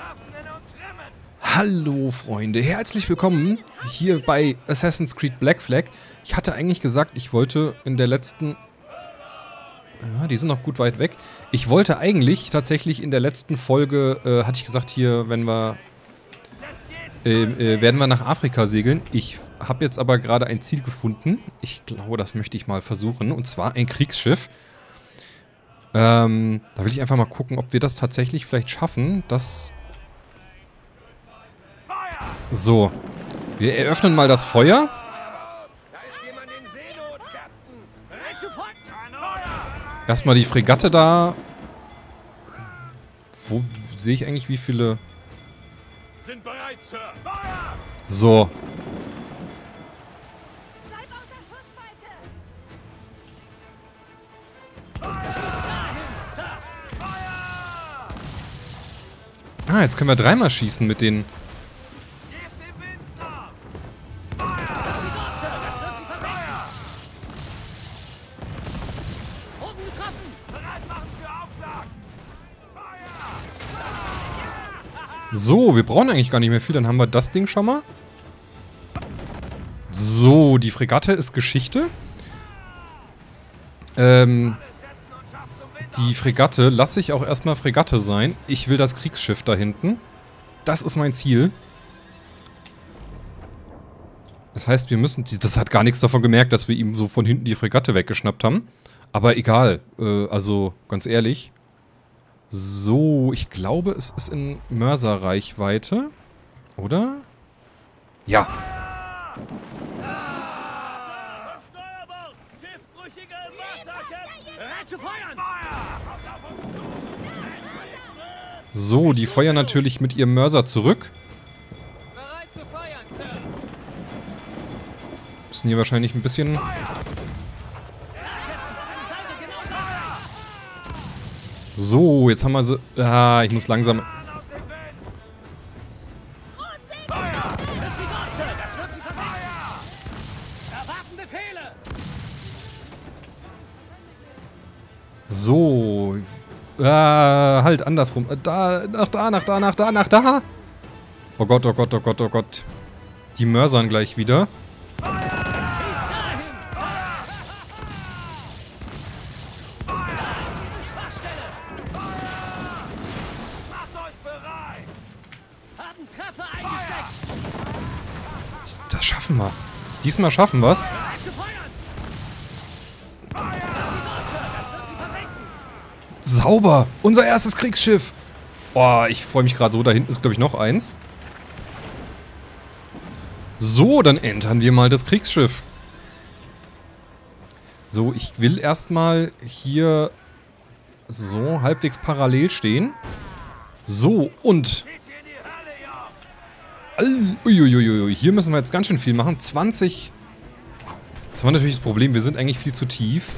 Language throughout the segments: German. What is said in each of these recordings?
Hallo Freunde, herzlich willkommen hier bei Assassin's Creed Black Flag. Ich hatte eigentlich gesagt, ich wollte in der letzten... Ja, die sind noch gut weit weg. Ich wollte eigentlich tatsächlich in der letzten Folge, hatte ich gesagt, hier, wenn wir... werden wir nach Afrika segeln. Ich habe jetzt aber gerade ein Ziel gefunden. Ich glaube, das möchte ich mal versuchen. Und zwar ein Kriegsschiff. Da will ich einfach mal gucken, ob wir das tatsächlich vielleicht schaffen. Das... So. Wir eröffnen mal das Feuer. Erstmal die Fregatte da. Wo sehe ich eigentlich wie viele... So. Ah, jetzt können wir dreimal schießen mit den... So, wir brauchen eigentlich gar nicht mehr viel, dann haben wir das Ding schon mal. So, die Fregatte ist Geschichte. Die Fregatte lasse ich auch erstmal Fregatte sein. Ich will das Kriegsschiff da hinten. Das ist mein Ziel. Das heißt, wir müssen... Das hat gar nichts davon gemerkt, dass wir ihm so von hinten die Fregatte weggeschnappt haben. Aber egal. Also, ganz ehrlich... So, ich glaube, es ist in Mörserreichweite. Oder? Ja. So, die feuern natürlich mit ihrem Mörser zurück. Müssen hier wahrscheinlich ein bisschen... So, jetzt haben wir so... Ah, ich muss langsam... So. Halt, andersrum. Da, nach da, nach da, nach da, nach da. Oh Gott, oh Gott, oh Gott, oh Gott. Die mörsern gleich wieder. Das schaffen wir. Diesmal schaffen wir es. Sauber! Unser erstes Kriegsschiff! Oh, ich freue mich gerade so. Da hinten ist, glaube ich, noch eins. So, dann entern wir mal das Kriegsschiff. So, ich will erstmal hier so halbwegs parallel stehen. So, und... Uiuiui, hier müssen wir jetzt ganz schön viel machen. 20. Das war natürlich das Problem, wir sind eigentlich viel zu tief.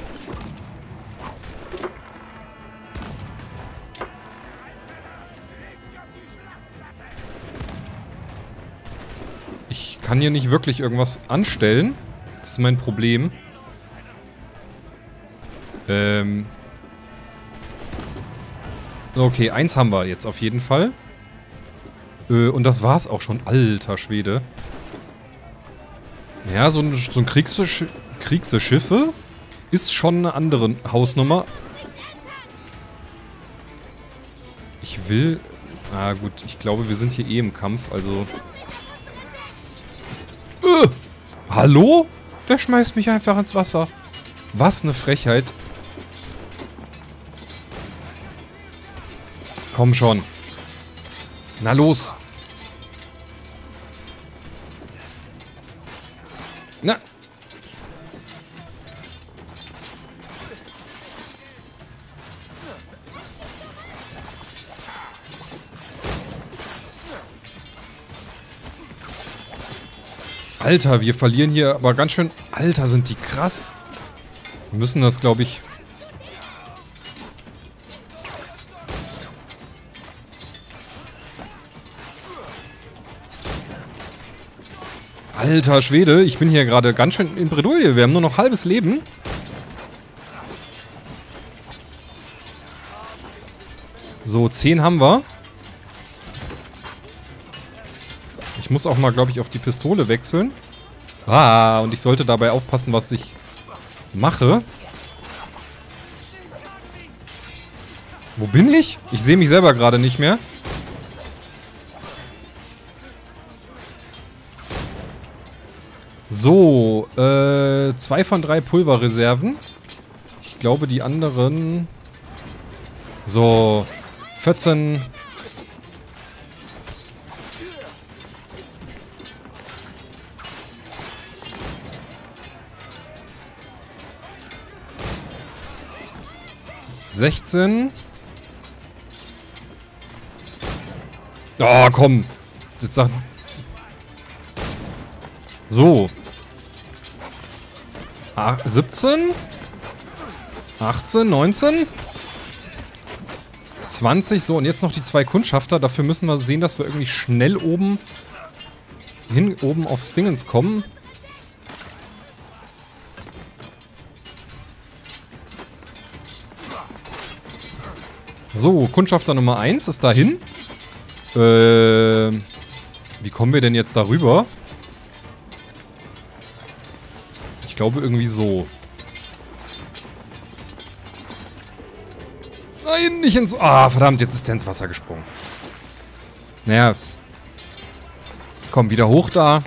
Ich kann hier nicht wirklich irgendwas anstellen. Das ist mein Problem. Okay, eins haben wir jetzt auf jeden Fall. Und das war's auch schon. Alter Schwede. Ja, so ein Kriegsschiffe ist schon eine andere Hausnummer. Ich will... Ah gut, ich glaube, wir sind hier eh im Kampf, also... Hallo? Der schmeißt mich einfach ins Wasser. Was eine Frechheit. Komm schon. Na los. Na. Alter, wir verlieren hier aber ganz schön... Alter, sind die krass. Wir müssen das, glaube ich... Alter Schwede, ich bin hier gerade ganz schön in Bredouille. Wir haben nur noch halbes Leben. So, 10 haben wir. muss auch mal, glaube ich, auf die Pistole wechseln. Ah, und ich sollte dabei aufpassen, was ich mache. Wo bin ich? Ich sehe mich selber gerade nicht mehr. So, 2 von 3 Pulverreserven. Ich glaube, die anderen... So, 14... ...16... Oh, komm. Jetzt sag... So. 17? 18, 19? 20, so, und jetzt noch die 2 Kundschafter. Dafür müssen wir sehen, dass wir irgendwie schnell oben aufs Dingens kommen. So, Kundschafter Nummer 1 ist dahin. Wie kommen wir denn jetzt darüber? Ich glaube irgendwie so. Nein, nicht ins... Ah, verdammt, jetzt ist der ins Wasser gesprungen. Naja. Komm, wieder hoch da.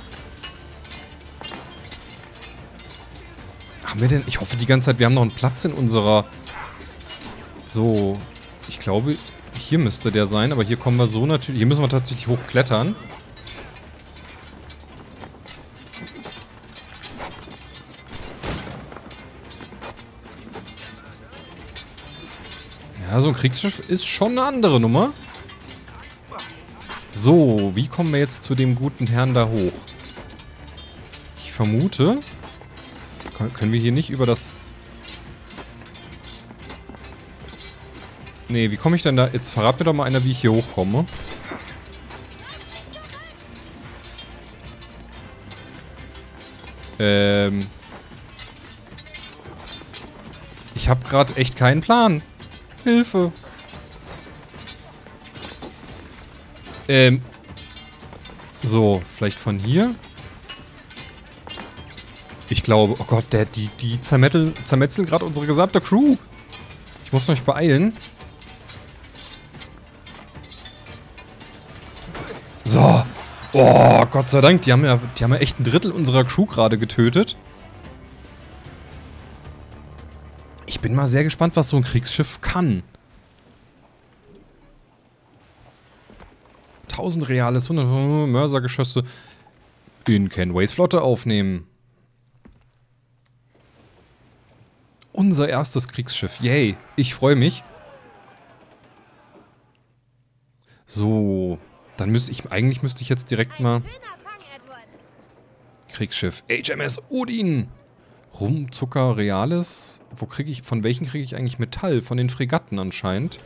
Haben wir denn... Ich hoffe die ganze Zeit, wir haben noch einen Platz in unserer... So. Ich glaube, hier müsste der sein, aber hier kommen wir so natürlich... Hier müssen wir tatsächlich hochklettern. Ja, so ein Kriegsschiff ist schon eine andere Nummer. So, wie kommen wir jetzt zu dem guten Herrn da hoch? Ich vermute... Können wir hier nicht über das... Nee, wie komme ich denn da... Jetzt verrat mir doch mal einer, wie ich hier hochkomme. Ich habe gerade echt keinen Plan. Hilfe. So, vielleicht von hier. Ich glaube, oh Gott, die zermetzeln gerade unsere gesamte Crew. Ich muss mich beeilen. So. Oh, Gott sei Dank, die haben ja echt ein Drittel unserer Crew gerade getötet. Ich bin mal sehr gespannt, was so ein Kriegsschiff kann. 1000 Reales, 100 Mörsergeschosse in Kenways Flotte aufnehmen. Unser erstes Kriegsschiff. Yay. Ich freue mich. So. Dann eigentlich müsste ich jetzt direkt mal... Kriegsschiff. HMS Odin. Rum, Zucker, Reales. Von welchen kriege ich eigentlich Metall? Von den Fregatten anscheinend.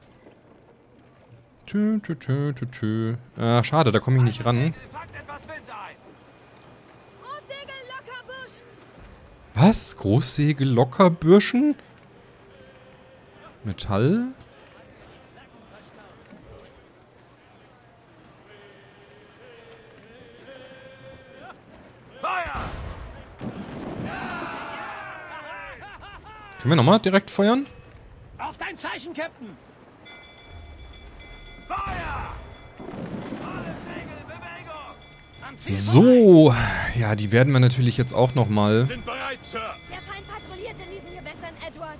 Schade, da komme ich nicht ran. Was? Großsegel-Lockerbürschen? Metall? Können wir nochmal direkt feuern? Auf dein Zeichen, Captain! Feuer! Alle Segel, Bewegung! So, ja, die werden wir natürlich jetzt auch nochmal... Sind bereit, Sir! Der Feind patrouilliert in diesen Gewässern, Edward.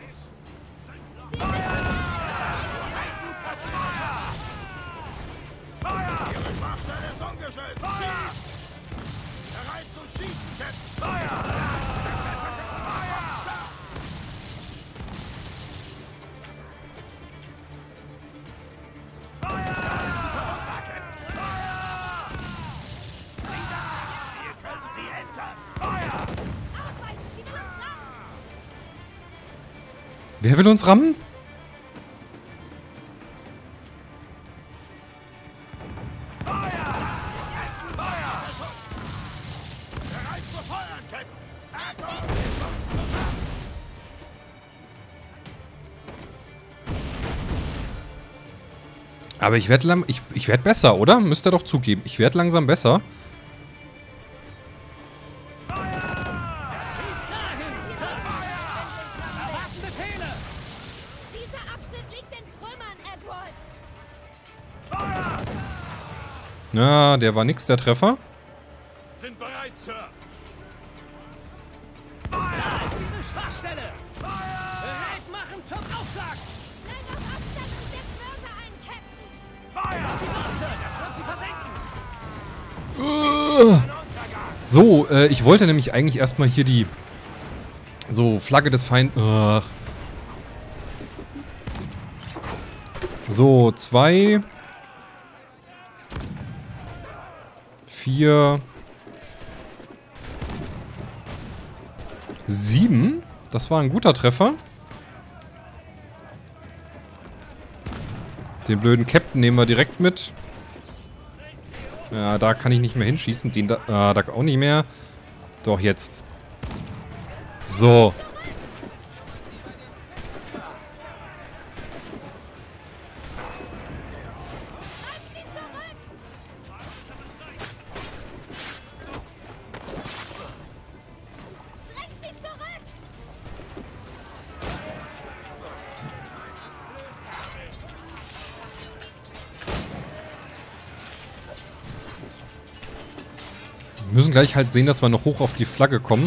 Feuer! Ihre Schwachstelle ist ungeschützt! Feuer! Bereit zu schießen, Captain! Feuer! Wer will uns rammen? Aber ich werde ich werd besser, oder? Müsst ihr doch zugeben. Ich werde langsam besser. Schießt dahin! Zur Feuer! Erwarten Befehle! Dieser Abschnitt liegt in Trümmern, Edward. Feuer! Na, der war nix, der Treffer. Sind bereit, Sir! Da ist ihre Schwachstelle! Bereit machen zum Aufschlag! Bleib auf Abstand und setz Mörser ein, Captain. Lass sie dort, Sir! Das wird sie versenken! So, ich wollte nämlich eigentlich erstmal hier die so Flagge des Feindes. Ach. So, 2 4 7. Das war ein guter Treffer. Den blöden Captain nehmen wir direkt mit. Ja, da kann ich nicht mehr hinschießen. Den da, da auch nicht mehr. Doch, jetzt. So. Drängt sie zurück. Wir müssen gleich halt sehen, dass wir noch hoch auf die Flagge kommen.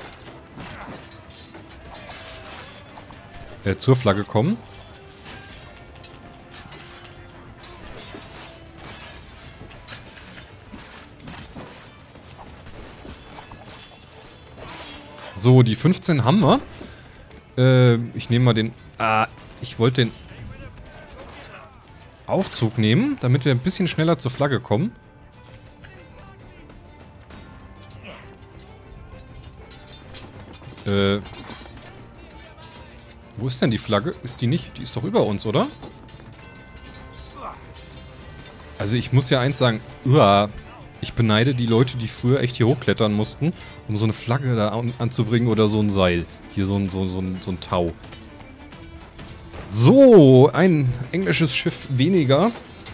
Zur Flagge kommen. So, die 15 haben wir. Ich nehme mal den... ich wollte den Aufzug nehmen, damit wir ein bisschen schneller zur Flagge kommen. Wo ist denn die Flagge? Ist die nicht? Die ist doch über uns, oder? Also ich muss ja eins sagen. Ich beneide die Leute, die früher echt hier hochklettern mussten, um so eine Flagge da anzubringen oder so ein Seil. Hier so ein Tau. So, ein englisches Schiff weniger.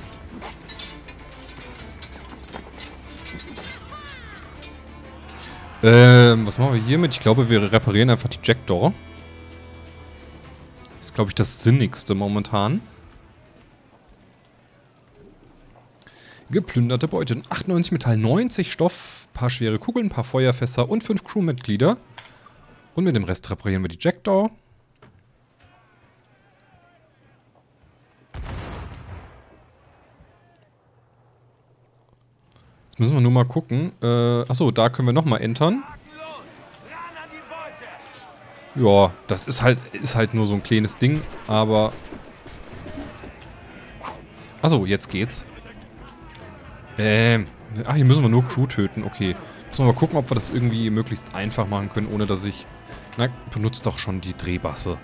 Was machen wir hiermit? Ich glaube, wir reparieren einfach die Jackdaw. Das ist, glaube ich, das Sinnigste momentan. Geplünderte Beute. 98 Metall, 90 Stoff, paar schwere Kugeln, paar Feuerfässer und 5 Crewmitglieder. Und mit dem Rest reparieren wir die Jackdaw. Jetzt müssen wir nur mal gucken. Achso, da können wir nochmal entern. Ja, das ist halt nur so ein kleines Ding, aber... Achso, jetzt geht's. Hier müssen wir nur Crew töten, okay. Müssen wir mal gucken, ob wir das irgendwie möglichst einfach machen können, ohne dass ich... Na, benutzt doch schon die Drehbasse.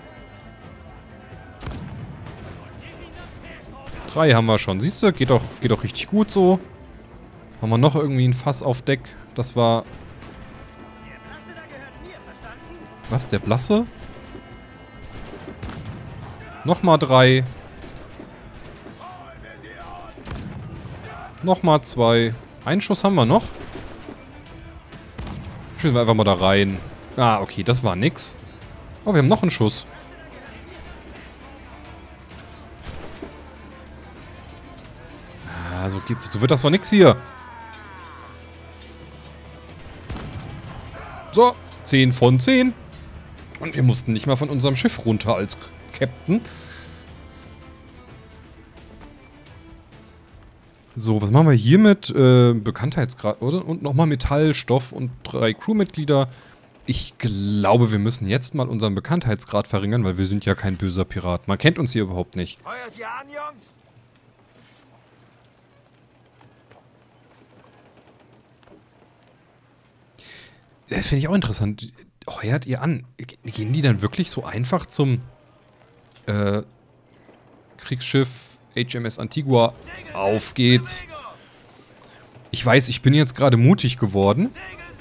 3 haben wir schon. Siehst du, geht doch richtig gut so. Haben wir noch irgendwie ein Fass auf Deck? Das war... Was, der Blasse? Nochmal 3. Nochmal 2. Einen Schuss haben wir noch. Schießen wir einfach mal da rein. Okay, das war nix. Oh, wir haben noch einen Schuss. So wird das doch nix hier. So, 10 von 10. Und wir mussten nicht mal von unserem Schiff runter als Captain. So, was machen wir hier mit Bekanntheitsgrad, oder? Und nochmal Metall, Stoff und 3 Crewmitglieder. Ich glaube, wir müssen jetzt mal unseren Bekanntheitsgrad verringern, weil wir sind ja kein böser Pirat. Man kennt uns hier überhaupt nicht. Heuert ihr an, Jungs? Das finde ich auch interessant. Heuert ihr an? Gehen die dann wirklich so einfach zum Kriegsschiff HMS Antigua? Auf geht's. Ich weiß, ich bin jetzt gerade mutig geworden.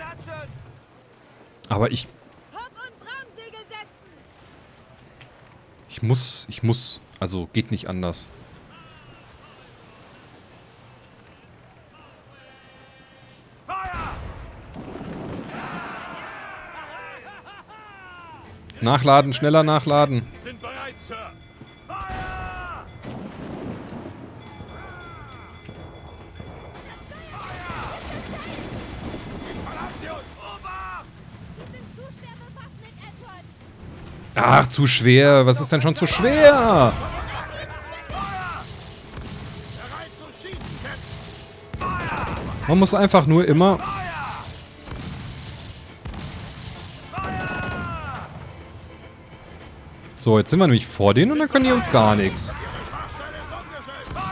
Aber ich Hopp- und Braunsäge setzen. muss, also geht nicht anders. Nachladen, schneller nachladen. Sind bereit, Sir. Feuer! Verlassen Sie uns! Obacht! Sie sind zu schwer bewaffnet, Edward. Ach, zu schwer. Was ist denn schon zu schwer? Bereit zu schießen, Captain! Man muss einfach nur immer... So, jetzt sind wir nämlich vor denen und dann können die uns gar nichts. Schwachstelle ist umgestellt!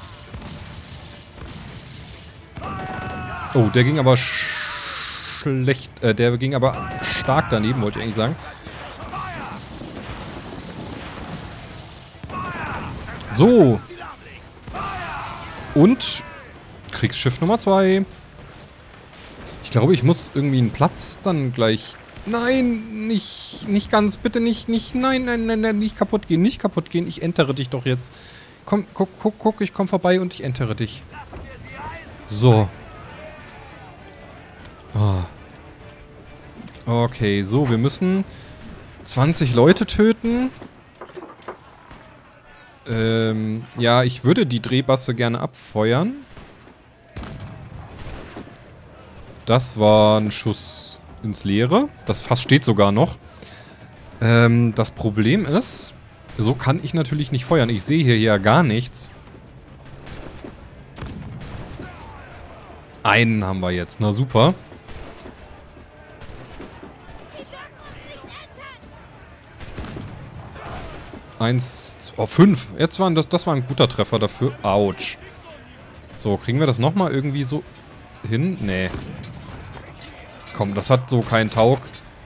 Feuer! Oh, der ging aber schlecht... der ging aber stark daneben, wollte ich eigentlich sagen. So. Und Kriegsschiff Nummer 2. Ich glaube, ich muss irgendwie einen Platz dann gleich... Nein, nicht ganz, bitte nicht, nein, nicht kaputt gehen, nicht kaputt gehen. Ich entere dich doch jetzt. Komm, guck, ich komm vorbei und ich entere dich. So. Oh. Okay, so, wir müssen 20 Leute töten. Ja, ich würde die Drehbasse gerne abfeuern. Das war ein Schuss ins Leere. Das Fass steht sogar noch. Das Problem ist, so kann ich natürlich nicht feuern. Ich sehe hier ja gar nichts. Einen haben wir jetzt. Na super. Oh, 5. Jetzt waren das war ein guter Treffer dafür. Autsch. So, kriegen wir das nochmal irgendwie so hin? Nee. Komm, das hat so keinen Taug.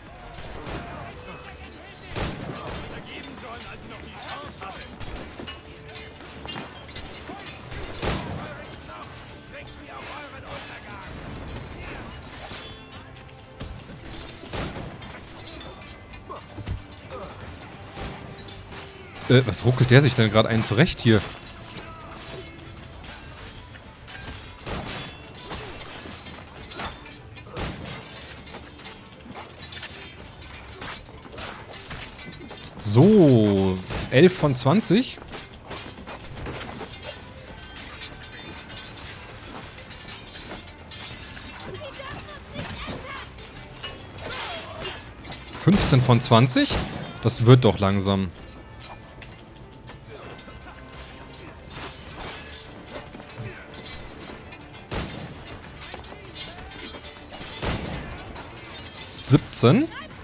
Was ruckelt der sich denn gerade einen zurecht hier? So, 11 von 20. (15 von 20? Das wird doch langsam. (17?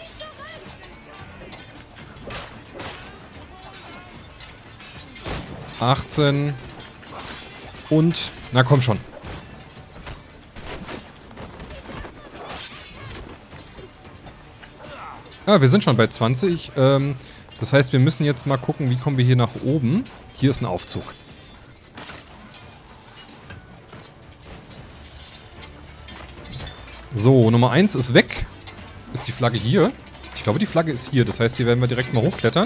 18 und... Na komm schon. Ah, wir sind schon bei 20. Das heißt, wir müssen jetzt mal gucken, wie kommen wir hier nach oben. Hier ist ein Aufzug. So, Nummer 1 ist weg. Ist die Flagge hier? Ich glaube, die Flagge ist hier. Das heißt, hier werden wir direkt mal hochklettern.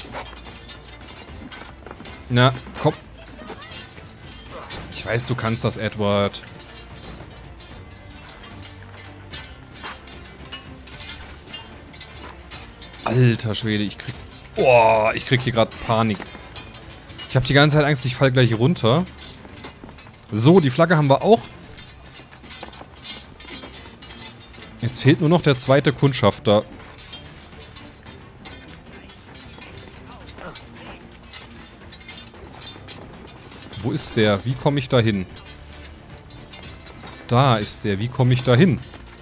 Na, komm. Ich weiß, du kannst das, Edward. Alter Schwede, ich krieg... Boah, ich krieg hier gerade Panik. Ich habe die ganze Zeit Angst, ich falle gleich runter. So, die Flagge haben wir auch. Jetzt fehlt nur noch der zweite Kundschafter. Wo ist der? Wie komme ich da hin? Da ist der. Wie komme ich da hin?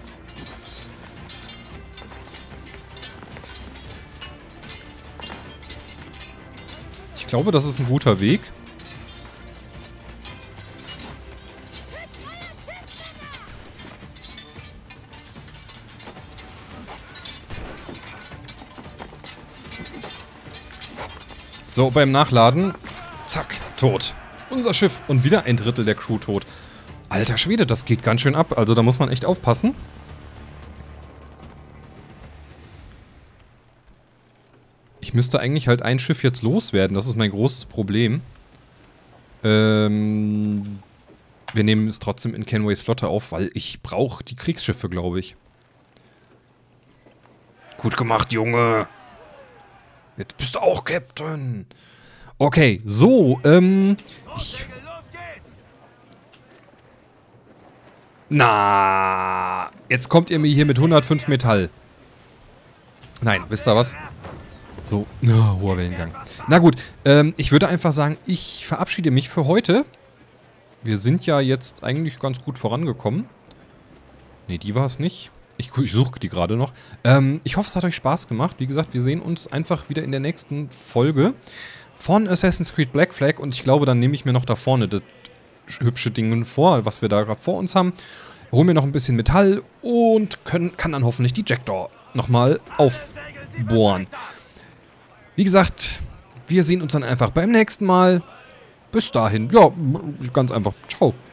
Ich glaube, das ist ein guter Weg. So, beim Nachladen. Zack, tot. Unser Schiff und wieder ein Drittel der Crew tot. Alter Schwede, das geht ganz schön ab. Also da muss man echt aufpassen. Ich müsste eigentlich halt ein Schiff jetzt loswerden. Das ist mein großes Problem. Wir nehmen es trotzdem in Kenways Flotte auf, weil ich brauche die Kriegsschiffe, glaube ich. Gut gemacht, Junge. Jetzt bist du auch Captain. Okay, so, Na, jetzt kommt ihr mir hier mit 105 Metall. Nein, wisst ihr was? So, hoher Wellengang. Na gut, ich würde einfach sagen, ich verabschiede mich für heute. Wir sind ja jetzt eigentlich ganz gut vorangekommen. Ne, die war es nicht. Ich suche die gerade noch. Ich hoffe, es hat euch Spaß gemacht. Wie gesagt, wir sehen uns einfach wieder in der nächsten Folge von Assassin's Creed Black Flag. Und ich glaube, dann nehme ich mir noch da vorne das hübsche Ding vor, was wir da gerade vor uns haben. Hol mir noch ein bisschen Metall und kann dann hoffentlich die Jackdaw nochmal aufbohren. Wie gesagt, wir sehen uns dann einfach beim nächsten Mal. Bis dahin, ja, ganz einfach. Ciao.